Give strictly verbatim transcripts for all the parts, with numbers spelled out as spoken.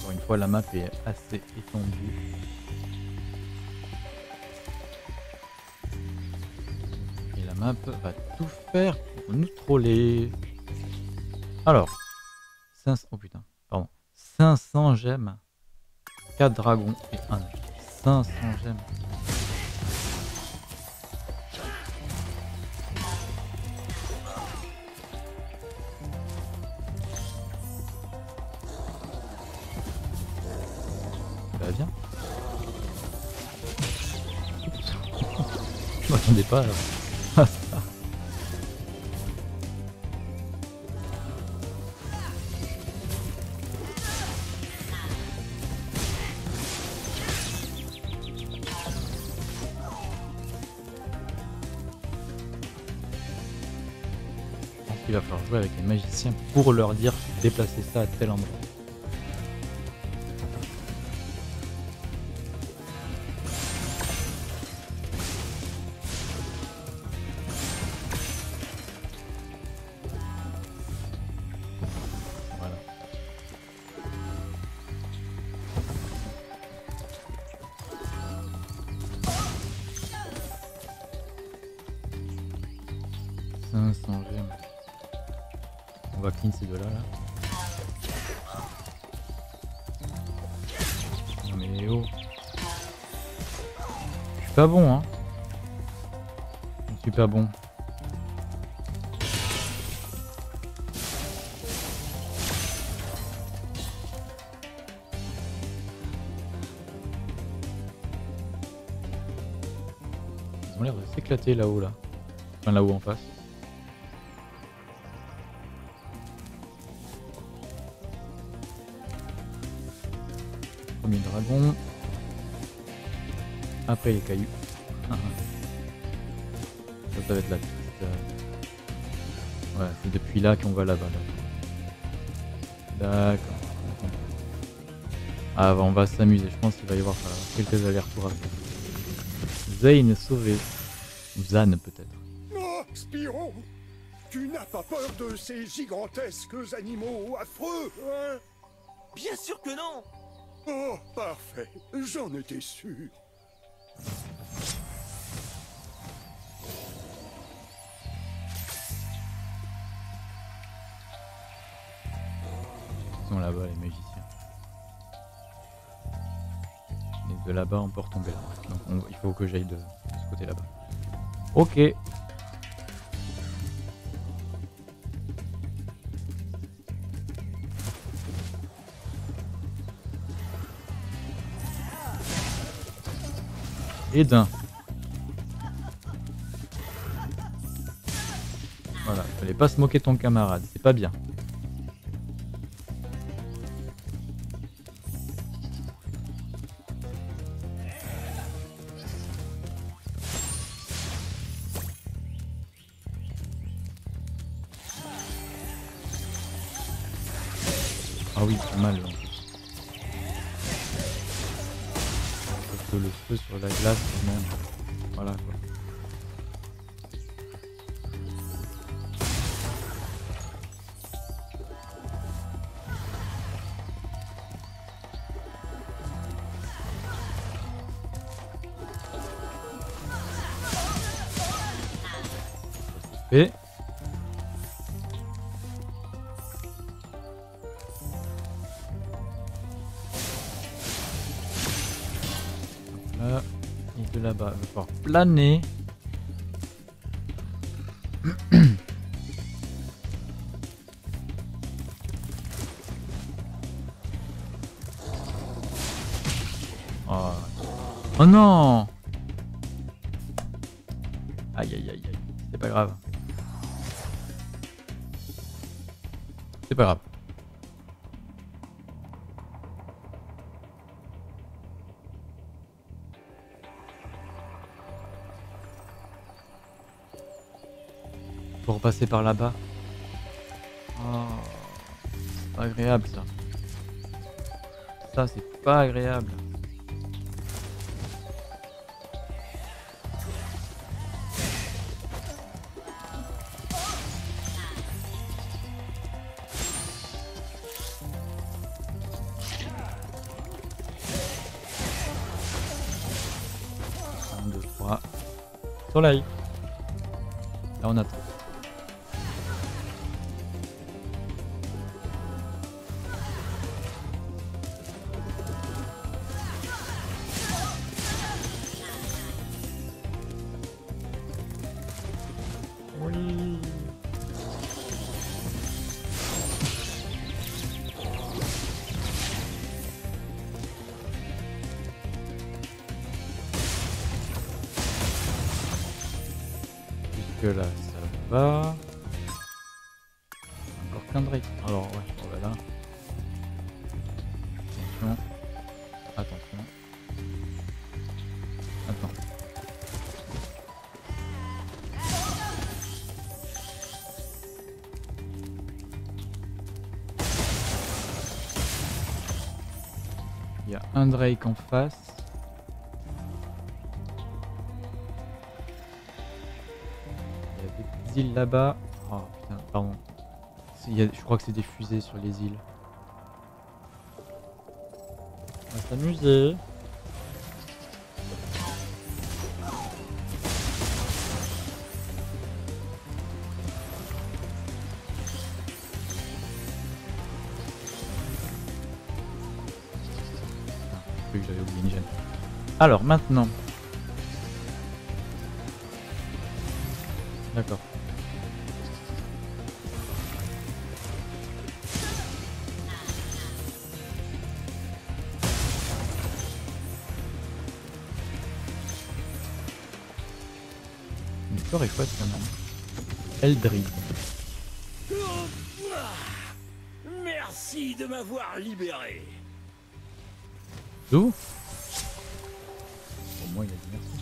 Encore une fois, la map est assez étendue. Et la map va tout faire pour nous troller. Alors, cinq cents, oh putain, pardon, cinq cents gemmes, quatre dragons et un œuf. cinq cents gemmes. Bah viens. Je m'attendais pas à ça. Il va falloir jouer avec les magiciens pour leur dire déplacer ça à tel endroit. Voilà. cinq cents gemmes. On va clean ces deux-là. Là. Non mais oh. Je suis pas bon hein. Je suis pas bon. Ils ont l'air de s'éclater là-haut là. Enfin là-haut en face. Premier dragon. Après les cailloux. Ça, ça va être la petite. Euh... Ouais, c'est depuis là qu'on va là-bas. Là. D'accord. Ah, on va s'amuser. Je pense qu'il va y avoir euh, quelques allers-retours à faire. Zane sauvé. Ou Zan peut-être. Oh, Spyro, tu n'as pas peur de ces gigantesques animaux affreux, hein? Bien sûr que non. Oh, parfait. J'en étais sûr. Ils sont là-bas, les magiciens. Et de là-bas, on peut retomber là. Donc on... il faut que j'aille de... de ce côté là-bas. Ok. Et d'un. Voilà, fallait pas se moquer de ton camarade, c'est pas bien. Ah oui, c'est mal. En plus. Parce que le feu sur la glace, quand même. Voilà quoi. Et là, et de là-bas, il va falloir planer. Oh, oh non! Aïe aïe aïe aïe, c'est pas grave. C'est pas grave. Faut repasser par là-bas. Oh, c'est pas agréable ça. Ça c'est pas agréable. soleil. Là on attend. Oui. Jusque là ça va. Encore qu'un Drake. Alors ouais, on va là. Attention. Attention. Attends. Il y a un Drake en face. Il y a des petites îles là-bas. Oh putain, pardon. Il y a, je crois que c'est des fusées sur les îles. On va s'amuser. Que j'avais oublié une gemme. Alors maintenant. D'accord. L'histoire est chouette quand même. Eldrid. Merci de m'avoir libéré. D'où? Au moins il a dit merci.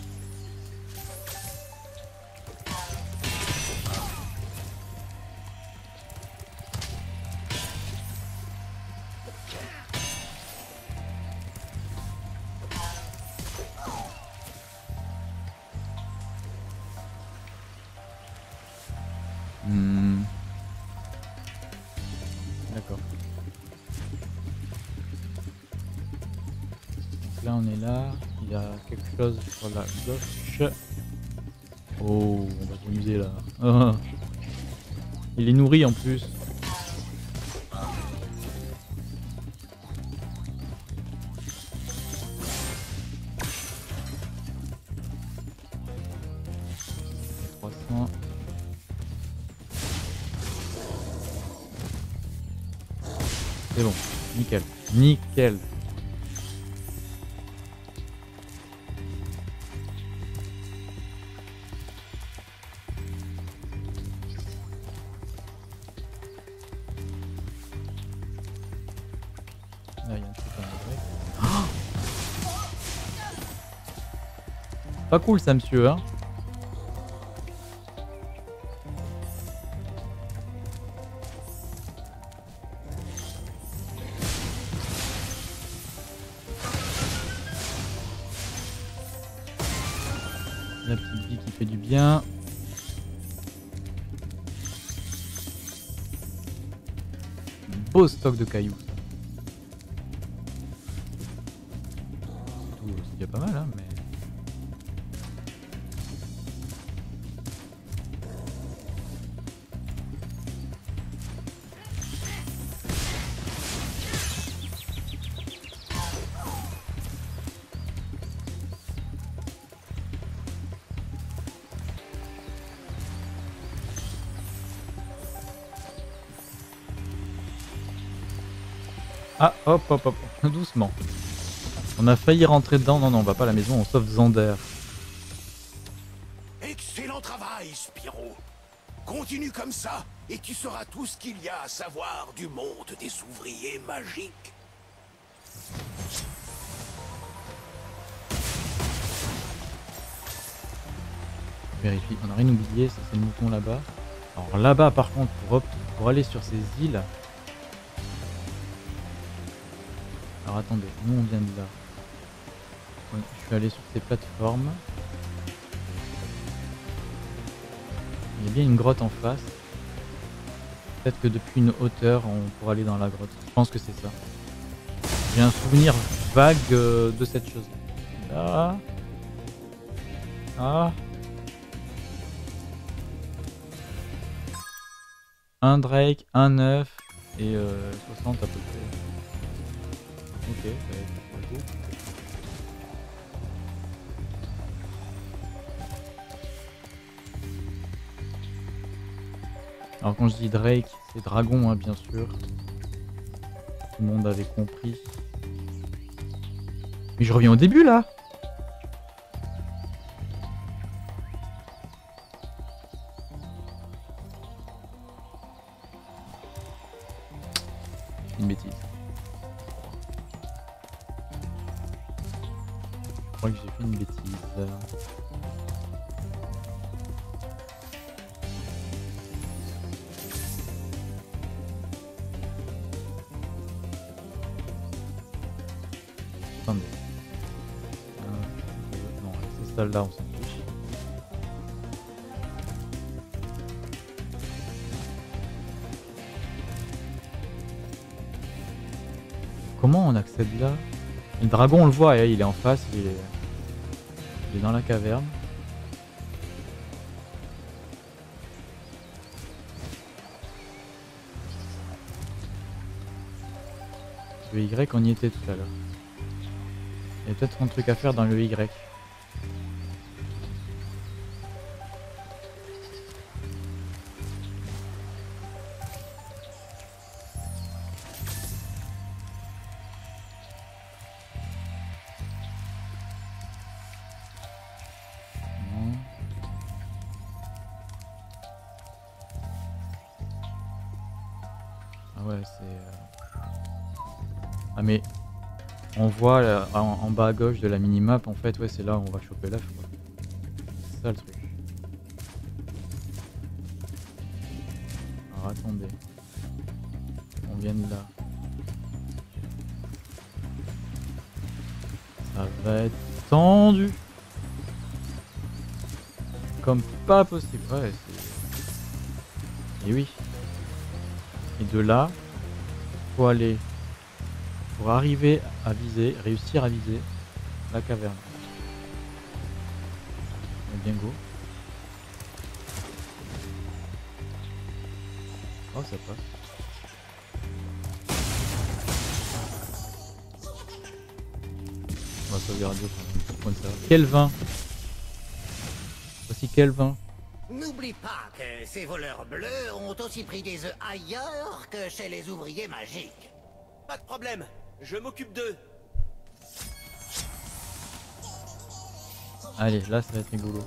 Hmm. D'accord. Donc là on est là, il y a quelque chose sur la gauche. Oh, on va s'amuser là. Ah. Il est nourri en plus. trois cents. C'est bon, nickel, nickel. Là, il y a un truc à l'enlever. Oh, pas cool ça, monsieur, hein. La petite vie qui fait du bien. Un beau stock de cailloux. Tout, il y a pas mal, hein, mais. Ah, hop, hop, hop, doucement. On a failli rentrer dedans. Non, non, on va pas à la maison, on sauve Xander. Excellent travail, Spyro. Continue comme ça, et tu sauras tout ce qu'il y a à savoir du monde des ouvriers magiques. Vérifie, on n'a rien oublié, ça c'est le mouton là-bas. Alors là-bas par contre, pour, pour aller sur ces îles... Alors attendez, nous on vient de là. Ouais, je suis allé sur ces plateformes. Il y a bien une grotte en face. Peut-être que depuis une hauteur on pourra aller dans la grotte. Je pense que c'est ça. J'ai un souvenir vague euh, de cette chose. Là. Ah. un Drake, un œuf et euh, soixante à peu près. Ok, ça va être beaucoup. Alors quand je dis Drake, c'est dragon hein, bien sûr. Tout le monde avait compris. Mais je reviens au début là. Une bêtise. Je crois que j'ai fait une bêtise. Attendez. Euh, non, c'est celle-là, on s'en fiche. Comment on accède là? Le dragon, on le voit, il est en face, il est, il est dans la caverne. Le Y, on y était tout à l'heure. Il y a peut-être un truc à faire dans le Y. Ah ouais, c'est... Euh... Ah mais... On voit là, en, en bas à gauche de la minimap, en fait, ouais, c'est là où on va choper l'œuf. C'est ça le truc. Alors attendez. On vient de là. Ça va être tendu. Comme pas possible. Ouais, c'est... Et oui. Et de là, faut aller... Pour arriver à viser, réussir à viser la caverne. Et bien go. Oh ça passe. On va sauvegarder pour un point de ça. Quel vin? Voici quel vin? N'oublie pas que ces voleurs bleus ont aussi pris des œufs ailleurs que chez les ouvriers magiques. Pas de problème, je m'occupe d'eux. Allez, là ça va être rigolo.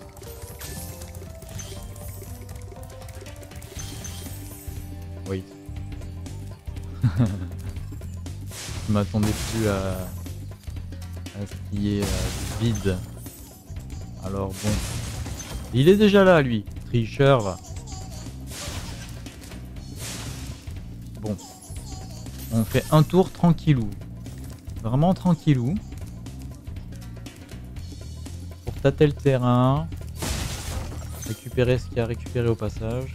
Oui. Je m'attendais plus à, à ce qui est euh, vide. Alors bon. Il est déjà là lui, tricheur va. Bon. On fait un tour tranquillou. Vraiment tranquillou. Pour tâter le terrain. Récupérer ce qu'il y a à récupérer au passage.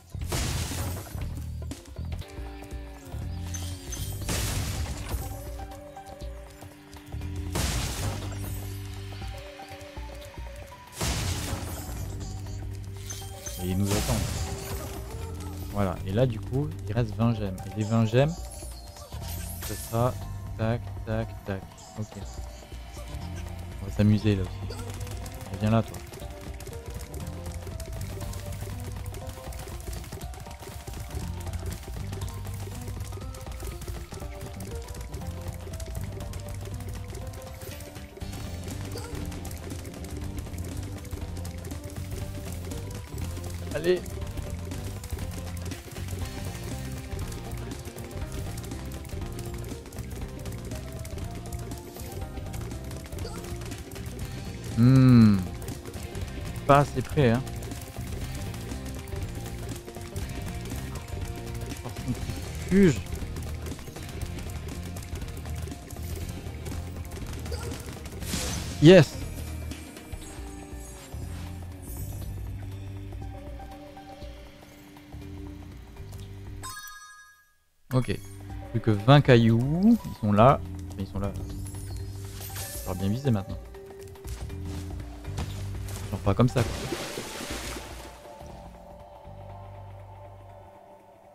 Et il nous attend. Voilà, et là du coup, il reste vingt gemmes. Et les vingt gemmes, ce sera tac, tac, tac. Ok. On va s'amuser là aussi. Viens là toi. Allez. Hmm. Pas assez près, hein. Par centrifuge. Yes. Ok. Plus que vingt cailloux. Ils sont là. Mais ils sont là. Ça va bien viser maintenant. Genre pas comme ça quoi.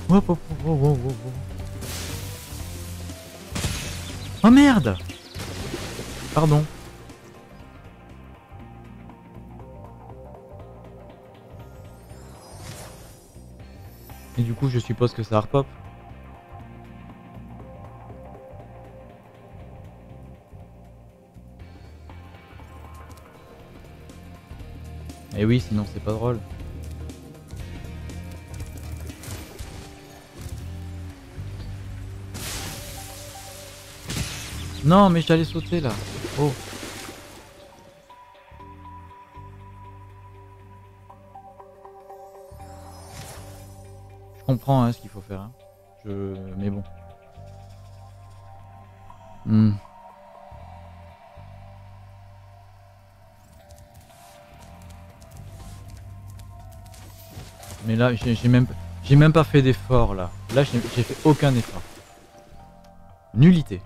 Hop, hop, hop, hop, hop, hop. Oh merde! Pardon. Et du coup, je suppose que ça repop. Et oui, sinon c'est pas drôle. Non, mais j'allais sauter là. Oh. Je comprends hein, ce qu'il faut faire. Hein. Je... Mais bon. Hmm. Mais là, j'ai même, j'ai même pas fait d'effort là. Là, j'ai fait aucun effort. Nullité.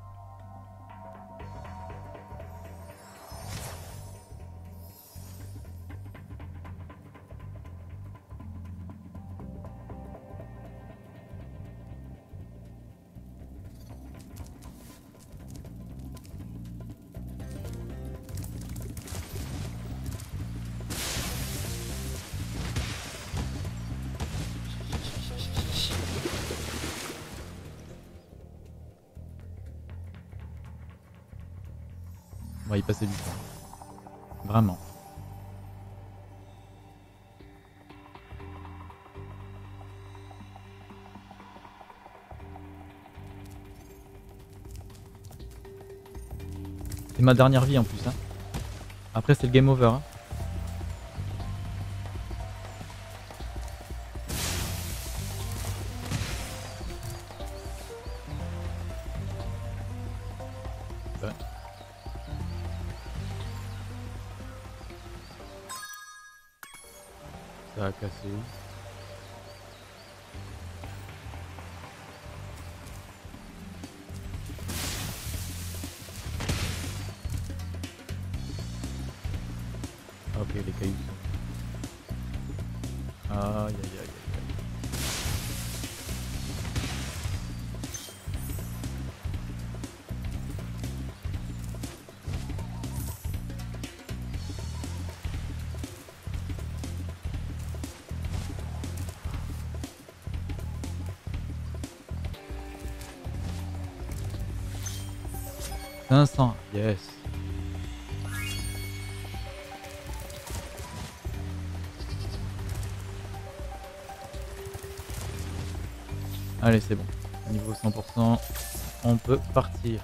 On va y passer du temps. Vraiment. C'est ma dernière vie en plus. Hein. Après c'est le game over. Hein. Ouais. Ça a cassé où? Ok, les cailloux sont... Aïe aïe aïe aïe aïe. cinq cents, yes. Allez, c'est bon. Niveau cent pour cent, on peut partir.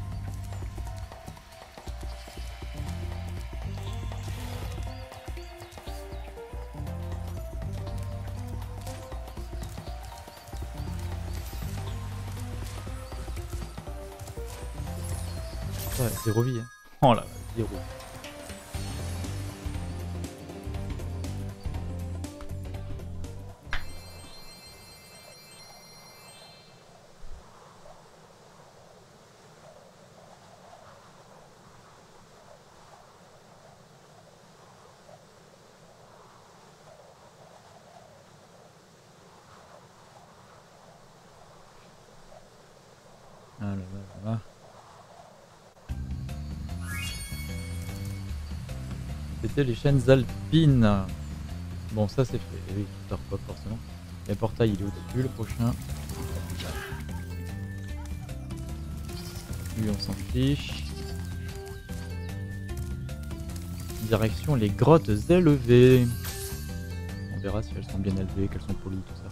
Ouais, zéro vie. Hein. Oh là, zéro. Ah là là là. C'était les chaînes alpines. Bon, ça c'est fait. Et oui, ça repop forcément. Le portail il est au-dessus, le prochain. Lui on s'en fiche. Direction les grottes élevées. On verra si elles sont bien élevées, qu'elles sont polies, tout ça.